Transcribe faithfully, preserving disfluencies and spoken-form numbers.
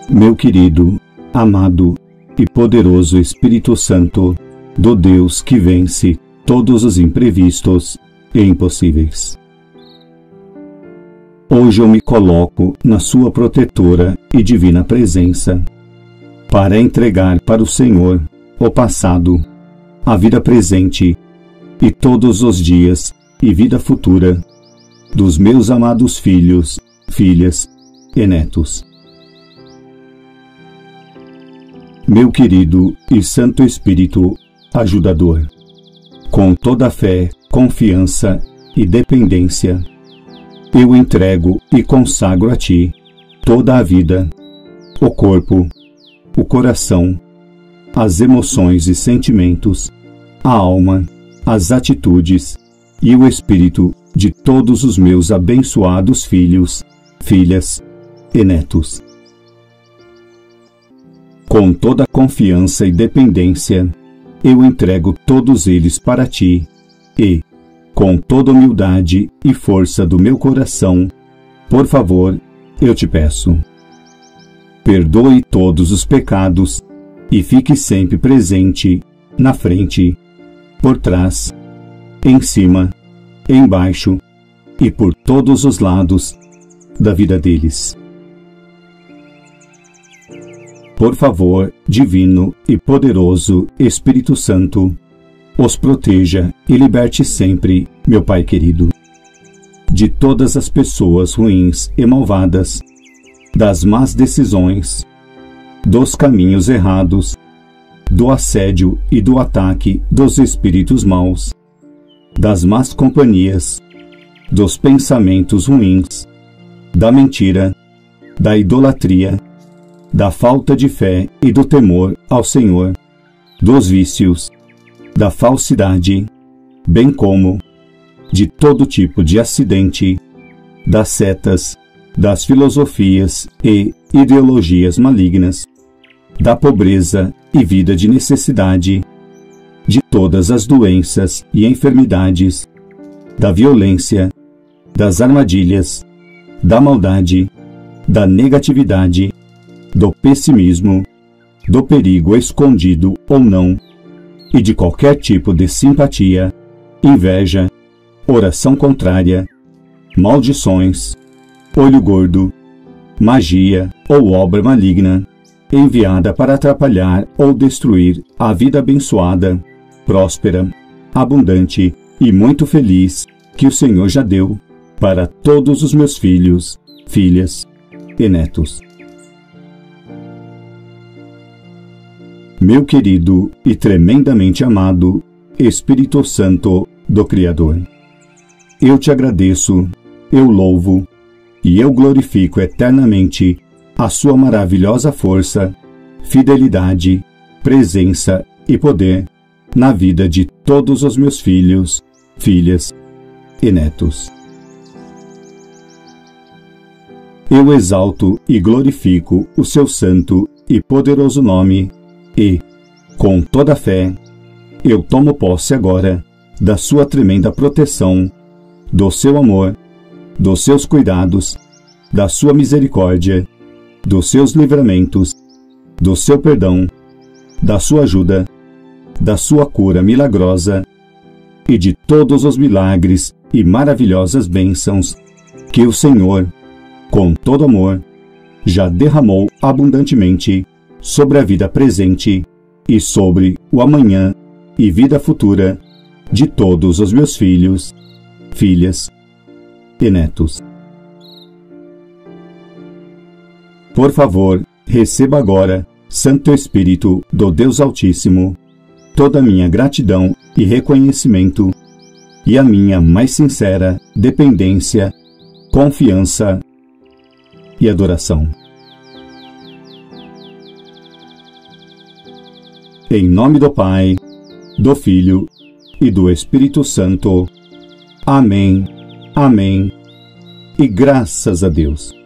Meu querido, amado e poderoso Espírito Santo, do Deus que vence todos os imprevistos e impossíveis. Hoje eu me coloco na sua protetora e divina presença, para entregar para o Senhor o passado, a vida presente e todos os dias e vida futura dos meus amados filhos, filhas e netos. Meu querido e Santo Espírito ajudador, com toda a fé, confiança e dependência, eu entrego e consagro a Ti toda a vida, o corpo, o coração, as emoções e sentimentos, a alma, as atitudes e o espírito de todos os meus abençoados filhos, filhas e netos. Com toda a confiança e dependência, eu entrego todos eles para Ti e, com toda humildade e força do meu coração, por favor, eu te peço, perdoe todos os pecados e fique sempre presente, na frente, por trás, em cima, embaixo e por todos os lados da vida deles. Por favor, divino e poderoso Espírito Santo, os proteja e liberte sempre, meu Pai querido, de todas as pessoas ruins e malvadas, das más decisões, dos caminhos errados, do assédio e do ataque dos espíritos maus, das más companhias, dos pensamentos ruins, da mentira, da idolatria, da falta de fé e do temor ao Senhor, dos vícios, da falsidade, bem como de todo tipo de acidente, das setas, das filosofias e ideologias malignas, da pobreza e vida de necessidade, de todas as doenças e enfermidades, da violência, das armadilhas, da maldade, da negatividade, do pessimismo, do perigo escondido ou não, e de qualquer tipo de simpatia, inveja, oração contrária, maldições, olho gordo, magia ou obra maligna, enviada para atrapalhar ou destruir a vida abençoada, próspera, abundante e muito feliz que o Senhor já deu para todos os meus filhos, filhas e netos. Meu querido e tremendamente amado Espírito Santo do Criador, eu te agradeço, eu louvo e eu glorifico eternamente a sua maravilhosa força, fidelidade, presença e poder na vida de todos os meus filhos, filhas e netos. Eu exalto e glorifico o seu santo e poderoso nome e, com toda a fé, eu tomo posse agora da sua tremenda proteção, do seu amor, dos seus cuidados, da sua misericórdia, dos seus livramentos, do seu perdão, da sua ajuda, da sua cura milagrosa e de todos os milagres e maravilhosas bênçãos que o Senhor, com todo amor, já derramou abundantemente sobre a vida presente e sobre o amanhã e vida futura de todos os meus filhos, filhas e netos. Por favor, receba agora, Santo Espírito do Deus Altíssimo, toda a minha gratidão e reconhecimento e a minha mais sincera dependência, confiança e adoração. Em nome do Pai, do Filho e do Espírito Santo. Amém, amém e graças a Deus.